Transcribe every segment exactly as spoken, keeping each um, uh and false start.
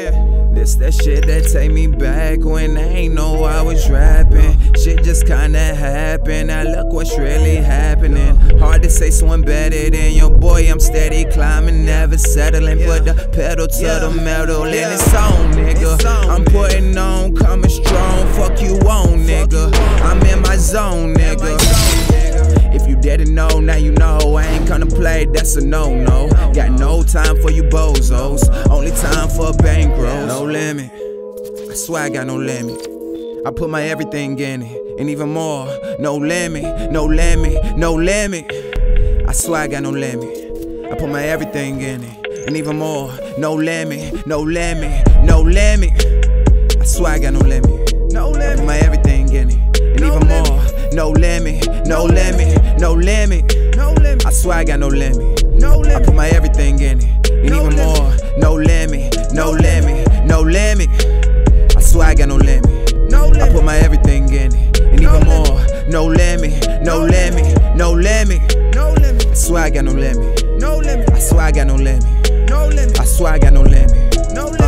Yeah. This that shit that take me back when I ain't know I was rapping. Shit just kinda happened, now look what's really happening. Hard to say someone better than your boy, I'm steady climbing, never settling. Put the pedal to the metal and it's on, nigga. I'm putting on, coming strong, fuck you on, nigga. I'm in my zone, nigga. If you didn't know, now you know. I ain't gonna play, that's a no-no. Got no time for you bozos, only time for a bankroll. No limit, I swear I got no limit. I put my everything in it, and even more. No limit, no limit, no limit. I swear I got no limit. I put my everything in it, and even more. No limit, no limit, no limit. I swear I got no limit. No limit. I put my everything in it, and No even limit. more. No limit, no limit, no limit. No limit. I swear I got no limit. No I limit. put my everything in it, and No even limit. more. No limit, no limit, no limit. I swear I got no limit. No I limit. put my everything in it, and No even limit. more. No limit, no limit, no limit. No limit. I swear I got no limit. No limit. I swear I got no limit. No limit. I swear I got no limit. No limit.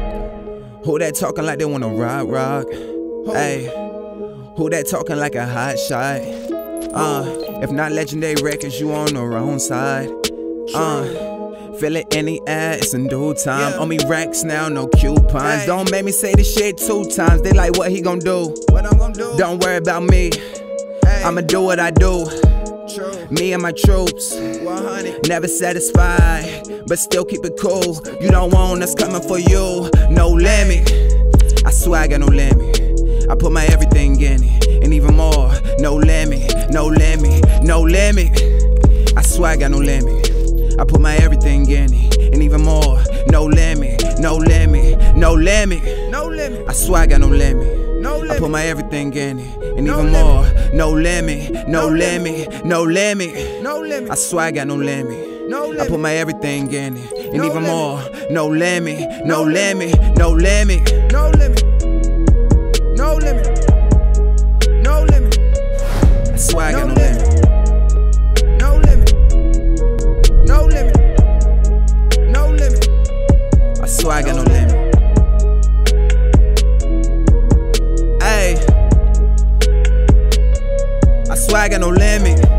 Uh, who that talking like they wanna rock, rock? Hey, who that talking like a hot shot? Uh, if not legendary records, you on the wrong side. Uh, feel it in the air, it's in due time. Yeah. On me racks now, no coupons. Hey. Don't make me say this shit two times. They like, what he gon' do? What I'm gonna do? Don't worry about me. Hey. I'ma do what I do. True. Me and my troops, one hundred. never satisfied, but still keep it cool. You don't want us coming for you. No limit. I swear I got no limit. I put my everything in it, and even more. No limit, no limit, no limit. I swear I got no limit. I put my everything in it, and even more. No limit, no limit, no limit. No limit. I swear I got no limit. No I limit. put my everything in it, and No even limit. more. No limit, no No limit, no limit. No limit. I swear I got no limit. No I limit. put my everything in it, and No even limit. more. No limit, no No limit, no limit. No limit. No limit. No limit. I swear I got no No limit. No limit. No limit. No limit. I swear I got no No limit. Ay, I swear I got no limit.